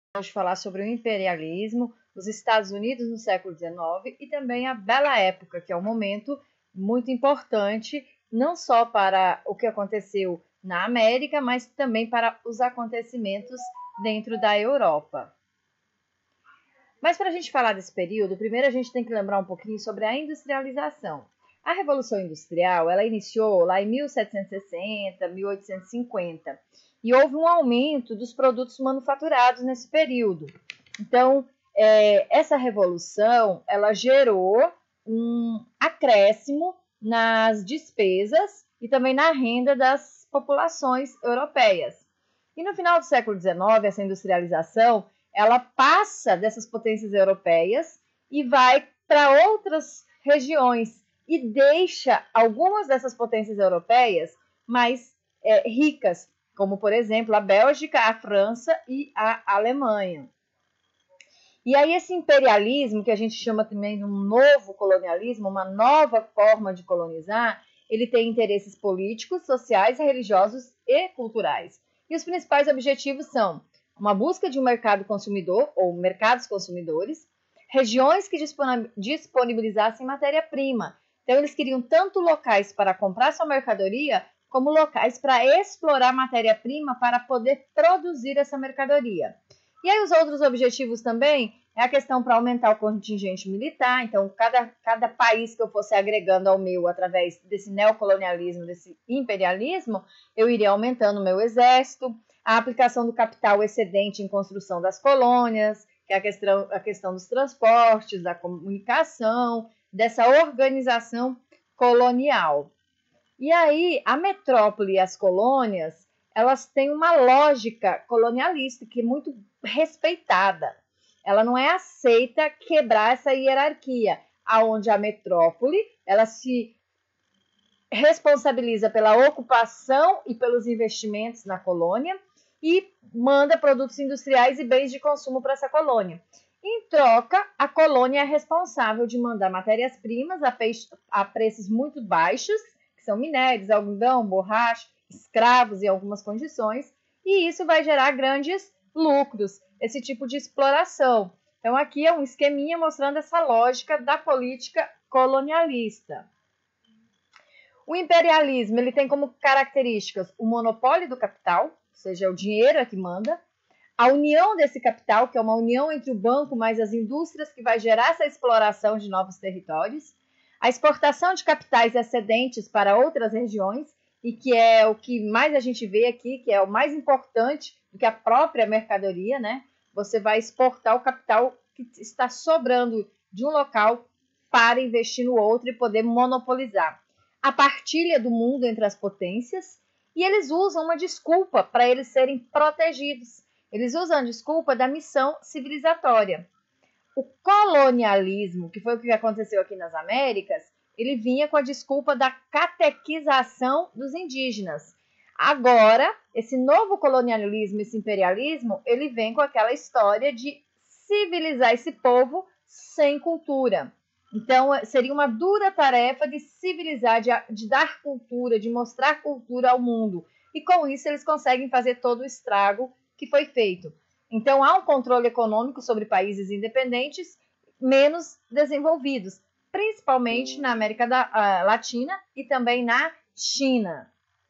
Hoje falar sobre o imperialismo, os Estados Unidos no século XIX e também a Bela Época, que é um momento muito importante, não só para o que aconteceu na América, mas também para os acontecimentos dentro da Europa. Mas para a gente falar desse período, primeiro a gente tem que lembrar um pouquinho sobre a industrialização. A Revolução Industrial, ela iniciou lá em 1760, 1850, e houve um aumento dos produtos manufaturados nesse período. Então, essa revolução, ela gerou um acréscimo nas despesas e também na renda das populações europeias. E no final do século XIX, essa industrialização, ela passa dessas potências europeias e vai para outras regiões e deixa algumas dessas potências europeias mais ricas, como, por exemplo, a Bélgica, a França e a Alemanha. E aí esse imperialismo, que a gente chama também de um novo colonialismo, uma nova forma de colonizar, ele tem interesses políticos, sociais, religiosos e culturais. E os principais objetivos são uma busca de um mercado consumidor, ou mercados consumidores, regiões que disponibilizassem matéria-prima. Então, eles queriam tanto locais para comprar sua mercadoria, como locais para explorar matéria-prima para poder produzir essa mercadoria. E aí os outros objetivos também é a questão para aumentar o contingente militar. Então, cada país que eu fosse agregando ao meu através desse neocolonialismo, desse imperialismo, eu iria aumentando o meu exército. A aplicação do capital excedente em construção das colônias, que é a questão dos transportes, da comunicação, dessa organização colonial. E aí, a metrópole e as colônias, elas têm uma lógica colonialista que é muito respeitada. Ela não é aceita quebrar essa hierarquia, aonde a metrópole, ela se responsabiliza pela ocupação e pelos investimentos na colônia e manda produtos industriais e bens de consumo para essa colônia. Em troca, a colônia é responsável de mandar matérias-primas a preços muito baixos, que são minérios, algodão, borracha, escravos em algumas condições, e isso vai gerar grandes lucros, esse tipo de exploração. Então, aqui é um esqueminha mostrando essa lógica da política colonialista. O imperialismo ele tem como características o monopólio do capital, ou seja, o dinheiro é que manda, a união desse capital, que é uma união entre o banco mais as indústrias, que vai gerar essa exploração de novos territórios, a exportação de capitais excedentes para outras regiões, e que é o que mais a gente vê aqui, que é o mais importante do que a própria mercadoria, né? Você vai exportar o capital que está sobrando de um local para investir no outro e poder monopolizar. A partilha do mundo entre as potências, e eles usam uma desculpa para eles serem protegidos. Eles usam a desculpa da missão civilizatória. O colonialismo, que foi o que aconteceu aqui nas Américas, ele vinha com a desculpa da catequização dos indígenas. Agora, esse novo colonialismo, esse imperialismo, ele vem com aquela história de civilizar esse povo sem cultura. Então, seria uma dura tarefa de civilizar, de dar cultura, de mostrar cultura ao mundo. E com isso, eles conseguem fazer todo o estrago que foi feito. Então, há um controle econômico sobre países independentes menos desenvolvidos, principalmente na América Latina e também na China.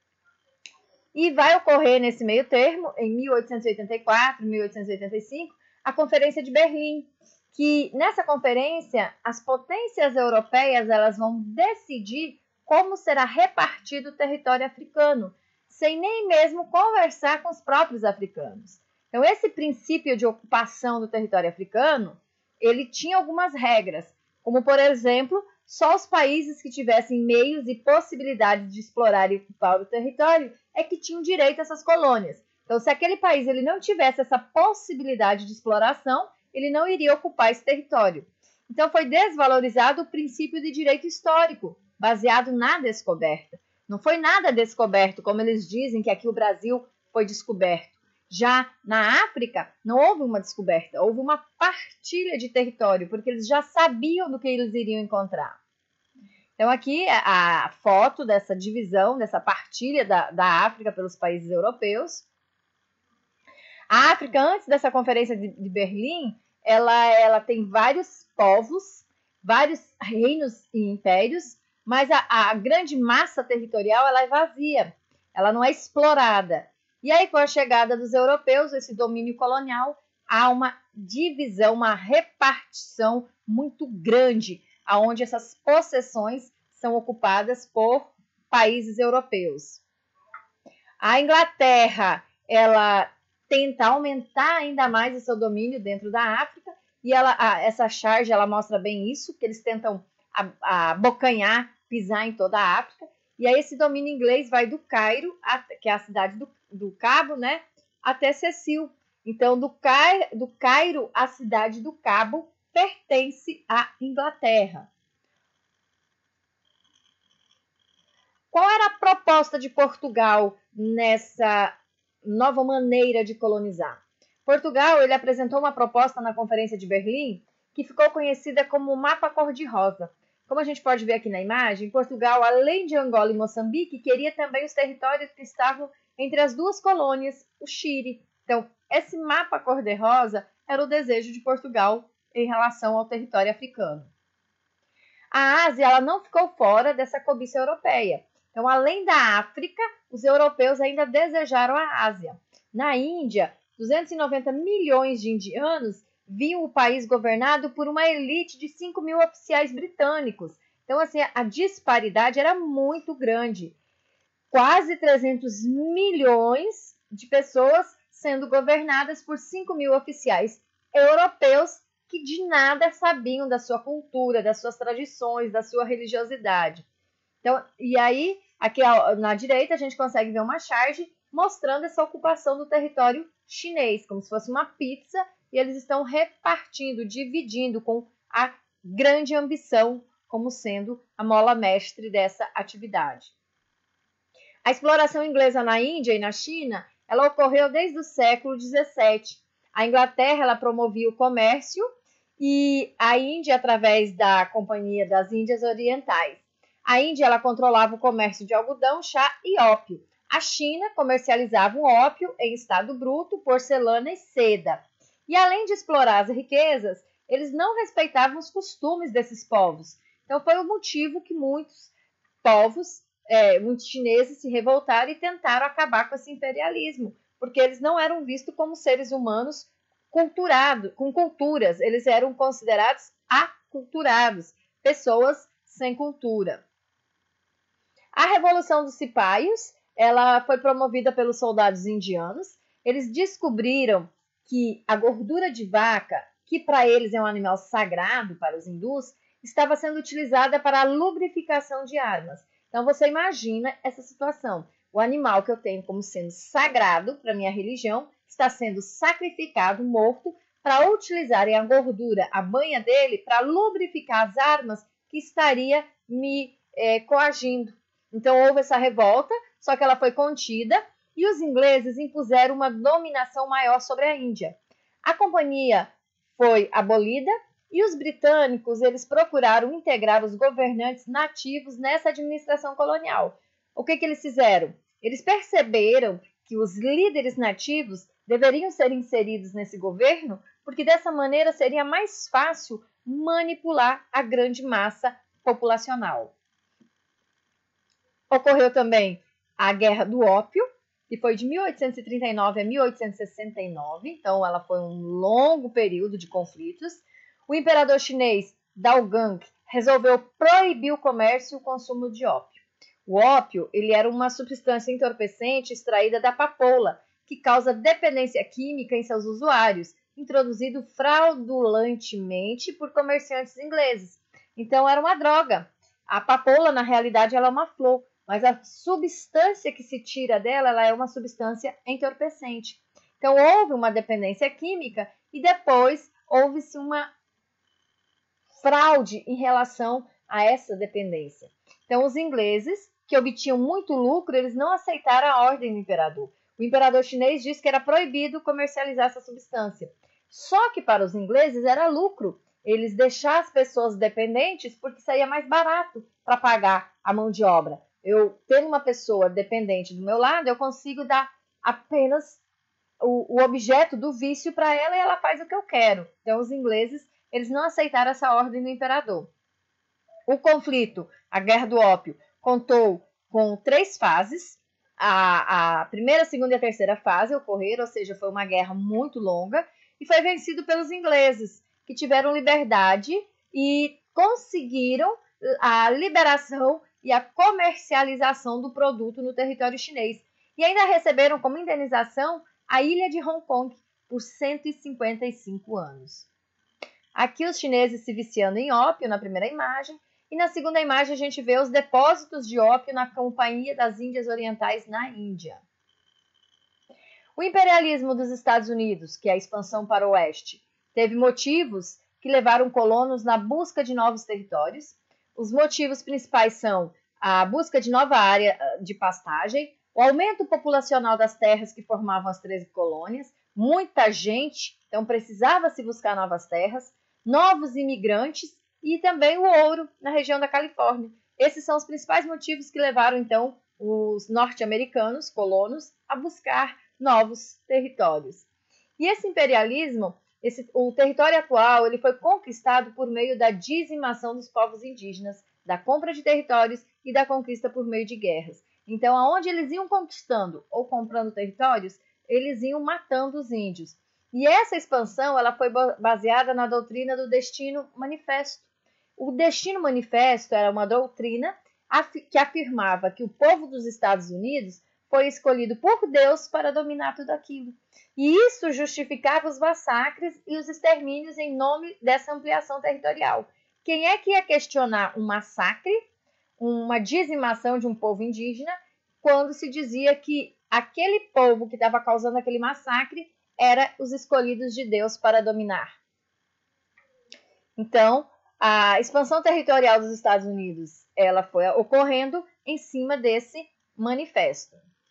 E vai ocorrer nesse meio termo, em 1884, 1885, a Conferência de Berlim, que nessa conferência as potências europeias elas vão decidir como será repartido o território africano, sem nem mesmo conversar com os próprios africanos. Então, esse princípio de ocupação do território africano, ele tinha algumas regras, como, por exemplo, só os países que tivessem meios e possibilidades de explorar e ocupar o território é que tinham direito a essas colônias. Então, se aquele país ele não tivesse essa possibilidade de exploração, ele não iria ocupar esse território. Então, foi desvalorizado o princípio de direito histórico, baseado na descoberta. Não foi nada descoberto, como eles dizem que aqui o Brasil foi descoberto. Já na África, não houve uma descoberta, houve uma partilha de território, porque eles já sabiam do que eles iriam encontrar. Então, aqui a foto dessa divisão, dessa partilha da África pelos países europeus. A África, antes dessa conferência de Berlim, ela tem vários povos, vários reinos e impérios, mas a grande massa territorial ela é vazia, ela não é explorada. E aí, com a chegada dos europeus, esse domínio colonial, há uma divisão, uma repartição muito grande, onde essas possessões são ocupadas por países europeus. A Inglaterra, ela tenta aumentar ainda mais o seu domínio dentro da África, e essa charge ela mostra bem isso, que eles tentam abocanhar, pisar em toda a África, e aí esse domínio inglês vai do Cairo, que é a cidade do Cabo, né, até Sicília. Então, do Cairo à cidade do Cabo pertence à Inglaterra. Qual era a proposta de Portugal nessa nova maneira de colonizar? Portugal ele apresentou uma proposta na Conferência de Berlim que ficou conhecida como o Mapa Cor-de-Rosa. Como a gente pode ver aqui na imagem, Portugal, além de Angola e Moçambique, queria também os territórios que estavam entre as duas colônias, o Chile. Então, esse mapa cor-de-rosa era o desejo de Portugal em relação ao território africano. A Ásia ela não ficou fora dessa cobiça europeia. Então, além da África, os europeus ainda desejaram a Ásia. Na Índia, 290 milhões de indianos viam o país governado por uma elite de 5 mil oficiais britânicos. Então, assim, a disparidade era muito grande. Quase 300 milhões de pessoas sendo governadas por 5 mil oficiais europeus que de nada sabiam da sua cultura, das suas tradições, da sua religiosidade. Então, e aí, aqui na direita, a gente consegue ver uma charge mostrando essa ocupação do território chinês, como se fosse uma pizza, e eles estão repartindo, dividindo com a grande ambição como sendo a mola mestre dessa atividade. A exploração inglesa na Índia e na China, ela ocorreu desde o século XVII. A Inglaterra ela promovia o comércio e a Índia através da Companhia das Índias Orientais. A Índia ela controlava o comércio de algodão, chá e ópio. A China comercializava o ópio em estado bruto, porcelana e seda. E além de explorar as riquezas, eles não respeitavam os costumes desses povos. Então foi o motivo que muitos povos, muitos chineses se revoltaram e tentaram acabar com esse imperialismo, porque eles não eram vistos como seres humanos culturados, com culturas, eles eram considerados aculturados, pessoas sem cultura. A Revolução dos Cipaios, ela foi promovida pelos soldados indianos. Eles descobriram que a gordura de vaca, que para eles é um animal sagrado para os hindus, estava sendo utilizada para a lubrificação de armas. Então você imagina essa situação. O animal que eu tenho como sendo sagrado para minha religião está sendo sacrificado, morto, para utilizarem a gordura, a banha dele, para lubrificar as armas que estaria me coagindo. Então houve essa revolta, só que ela foi contida e os ingleses impuseram uma dominação maior sobre a Índia. A companhia foi abolida e os britânicos eles procuraram integrar os governantes nativos nessa administração colonial. O que eles fizeram? Eles perceberam que os líderes nativos deveriam ser inseridos nesse governo, porque dessa maneira seria mais fácil manipular a grande massa populacional. Ocorreu também a Guerra do Ópio, que foi de 1839 a 1869, então ela foi um longo período de conflitos. O imperador chinês Dao Gang resolveu proibir o comércio e o consumo de ópio. O ópio ele era uma substância entorpecente extraída da papoula, que causa dependência química em seus usuários, introduzido fraudulentemente por comerciantes ingleses. Então era uma droga. A papoula, na realidade, ela é uma flor, mas a substância que se tira dela ela é uma substância entorpecente. Então houve uma dependência química e depois houve-se uma fraude em relação a essa dependência. Então os ingleses, que obtinham muito lucro, eles não aceitaram a ordem do imperador. O imperador chinês disse que era proibido comercializar essa substância. Só que para os ingleses era lucro eles deixar as pessoas dependentes porque saía mais barato para pagar a mão de obra. Eu tendo uma pessoa dependente do meu lado, eu consigo dar apenas o objeto do vício para ela e ela faz o que eu quero. Então, os ingleses, eles não aceitaram essa ordem do imperador. O conflito, a Guerra do Ópio, contou com 3 fases. A primeira, segunda e a terceira fase ocorreram, ou seja, foi uma guerra muito longa, e foi vencido pelos ingleses, que tiveram liberdade e conseguiram a liberação e a comercialização do produto no território chinês. E ainda receberam como indenização a ilha de Hong Kong por 155 anos. Aqui os chineses se viciando em ópio na primeira imagem, e na segunda imagem a gente vê os depósitos de ópio na Companhia das Índias Orientais na Índia. O imperialismo dos Estados Unidos, que é a expansão para o oeste, teve motivos que levaram colonos na busca de novos territórios. Os motivos principais são a busca de nova área de pastagem, o aumento populacional das terras que formavam as 13 colônias, muita gente, então precisava se buscar novas terras, novos imigrantes e também o ouro na região da Califórnia. Esses são os principais motivos que levaram, então, os norte-americanos, colonos, a buscar novos territórios. E esse imperialismo, o território atual, ele foi conquistado por meio da dizimação dos povos indígenas, da compra de territórios e da conquista por meio de guerras. Então, aonde eles iam conquistando ou comprando territórios, eles iam matando os índios. E essa expansão ela foi baseada na doutrina do Destino Manifesto. O Destino Manifesto era uma doutrina que afirmava que o povo dos Estados Unidos foi escolhido por Deus para dominar tudo aquilo. E isso justificava os massacres e os extermínios em nome dessa ampliação territorial. Quem é que ia questionar um massacre, uma dizimação de um povo indígena, quando se dizia que aquele povo que estava causando aquele massacre era os escolhidos de Deus para dominar? Então, a expansão territorial dos Estados Unidos ela foi ocorrendo em cima desse manifesto.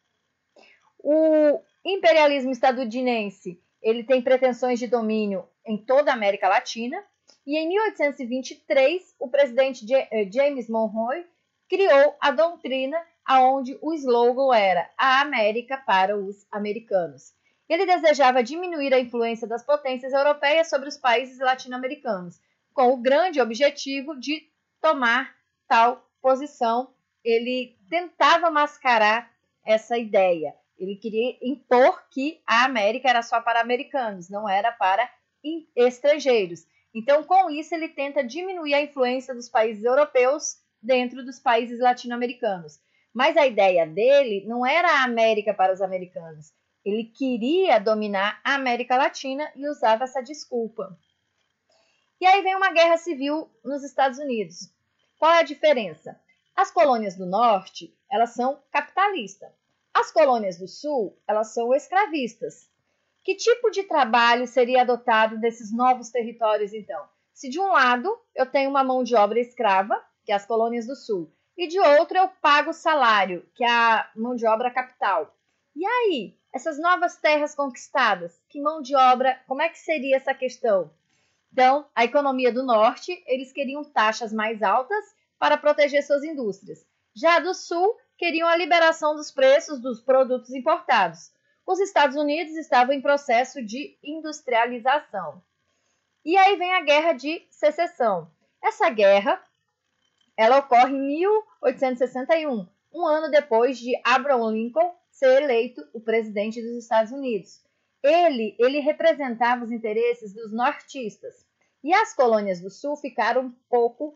O imperialismo estadunidense ele tem pretensões de domínio em toda a América Latina e em 1823 o presidente James Monroe criou a doutrina onde o slogan era a América para os americanos. Ele desejava diminuir a influência das potências europeias sobre os países latino-americanos, com o grande objetivo de tomar tal posição. Ele tentava mascarar essa ideia. Ele queria impor que a América era só para americanos, não era para estrangeiros. Então, com isso, ele tenta diminuir a influência dos países europeus dentro dos países latino-americanos. Mas a ideia dele não era a América para os americanos. Ele queria dominar a América Latina e usava essa desculpa. E aí vem uma guerra civil nos Estados Unidos. Qual é a diferença? As colônias do norte, elas são capitalistas. As colônias do sul, elas são escravistas. Que tipo de trabalho seria adotado desses novos territórios, então? Se de um lado eu tenho uma mão de obra escrava, que é as colônias do sul, e de outro eu pago salário, que é a mão de obra capital. E aí, essas novas terras conquistadas, que mão de obra, como é que seria essa questão? Então, a economia do norte, eles queriam taxas mais altas para proteger suas indústrias. Já do sul, queriam a liberação dos preços dos produtos importados. Os Estados Unidos estavam em processo de industrialização. E aí vem a Guerra de Secessão. Essa guerra, ela ocorre em 1861, um ano depois de Abraham Lincoln ser eleito o presidente dos Estados Unidos. Ele representava os interesses dos nortistas. E as colônias do sul ficaram um pouco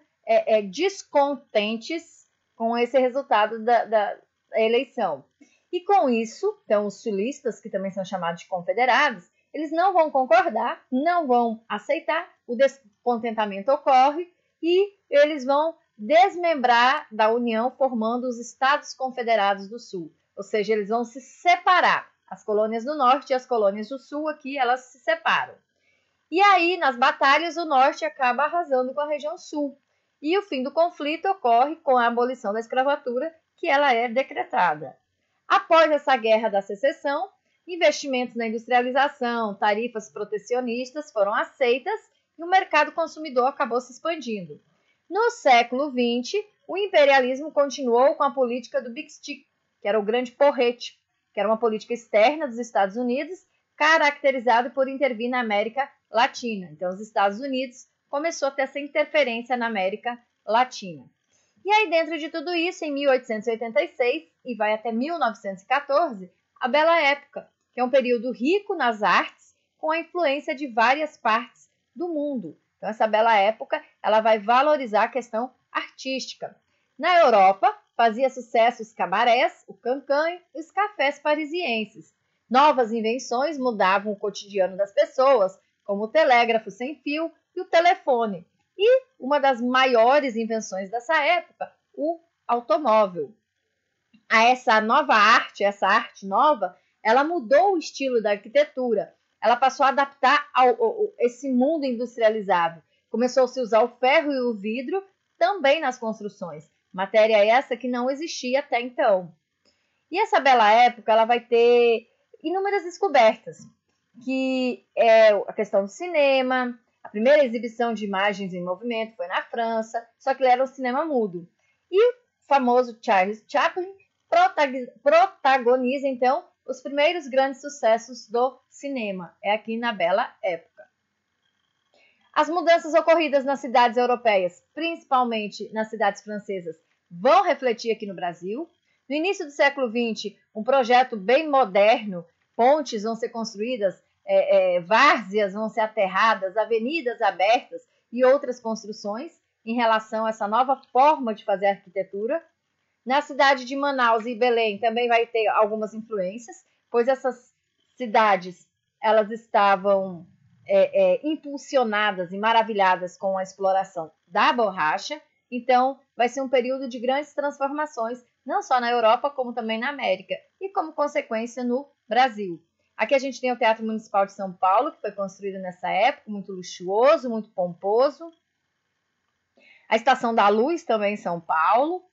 descontentes com esse resultado da eleição. E com isso, então, os sulistas, que também são chamados de confederados, eles não vão concordar, não vão aceitar, o descontentamento ocorre e eles vão desmembrar da União, formando os Estados Confederados do Sul. Ou seja, eles vão se separar. As colônias do Norte e as colônias do Sul aqui, elas se separam. E aí, nas batalhas, o Norte acaba arrasando com a região Sul. E o fim do conflito ocorre com a abolição da escravatura, que ela é decretada. Após essa guerra da secessão, investimentos na industrialização, tarifas protecionistas foram aceitas e o mercado consumidor acabou se expandindo. No século XX, o imperialismo continuou com a política do Big Stick, que era o grande porrete, que era uma política externa dos Estados Unidos, caracterizado por intervir na América Latina. Então, os Estados Unidos começou a ter essa interferência na América Latina. E aí, dentro de tudo isso, em 1886 e vai até 1914, a Bela Época, que é um período rico nas artes, com a influência de várias partes do mundo. Então, essa Bela Época, ela vai valorizar a questão artística. Na Europa, fazia sucesso os cabarés, o cancan e os cafés parisienses. Novas invenções mudavam o cotidiano das pessoas, como o telégrafo sem fio e o telefone. E uma das maiores invenções dessa época, o automóvel. Essa nova arte, essa arte nova, ela mudou o estilo da arquitetura. Ela passou a adaptar esse mundo industrializado. Começou a se usar o ferro e o vidro também nas construções. Matéria essa que não existia até então. E essa Bela Época, ela vai ter inúmeras descobertas, que é a questão do cinema. A primeira exibição de imagens em movimento foi na França, só que ele era um cinema mudo. E o famoso Charles Chaplin protagoniza, então, os primeiros grandes sucessos do cinema. É aqui na Bela Época. As mudanças ocorridas nas cidades europeias, principalmente nas cidades francesas, vão refletir aqui no Brasil. No início do século XX, um projeto bem moderno, pontes vão ser construídas, várzeas vão ser aterradas, avenidas abertas e outras construções em relação a essa nova forma de fazer arquitetura. Na cidade de Manaus e Belém também vai ter algumas influências, pois essas cidades elas estavam impulsionadas e maravilhadas com a exploração da borracha. Então, vai ser um período de grandes transformações, não só na Europa, como também na América, e como consequência no Brasil. Aqui a gente tem o Teatro Municipal de São Paulo, que foi construído nessa época, muito luxuoso, muito pomposo. A Estação da Luz também em São Paulo.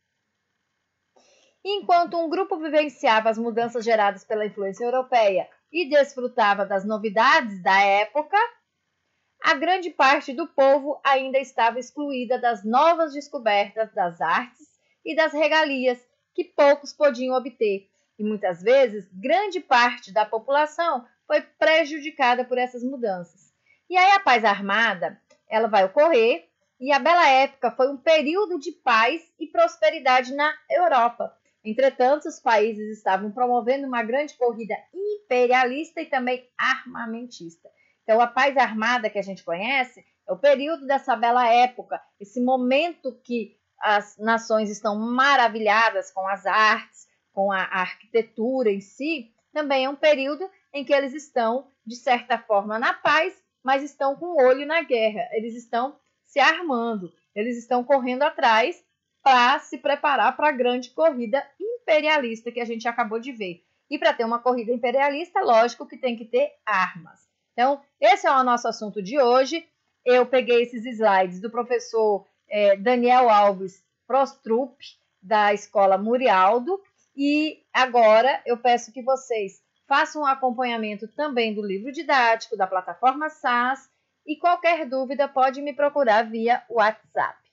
Enquanto um grupo vivenciava as mudanças geradas pela influência europeia e desfrutava das novidades da época, a grande parte do povo ainda estava excluída das novas descobertas das artes e das regalias que poucos podiam obter. E muitas vezes, grande parte da população foi prejudicada por essas mudanças. E aí a paz armada, ela vai ocorrer, e a Bela Época foi um período de paz e prosperidade na Europa. Entretanto, os países estavam promovendo uma grande corrida imperialista e também armamentista. Então, a paz armada que a gente conhece é o período dessa Bela Época, esse momento que as nações estão maravilhadas com as artes, com a arquitetura em si, também é um período em que eles estão, de certa forma, na paz, mas estão com o olho na guerra. Eles estão se armando, eles estão correndo atrás para se preparar para a grande corrida imperialista que a gente acabou de ver. E para ter uma corrida imperialista, lógico que tem que ter armas. Então, esse é o nosso assunto de hoje. Eu peguei esses slides do professor Daniel Alves Prostrup, da Escola Murialdo, e agora eu peço que vocês façam um acompanhamento também do livro didático da plataforma SAS, e qualquer dúvida pode me procurar via WhatsApp.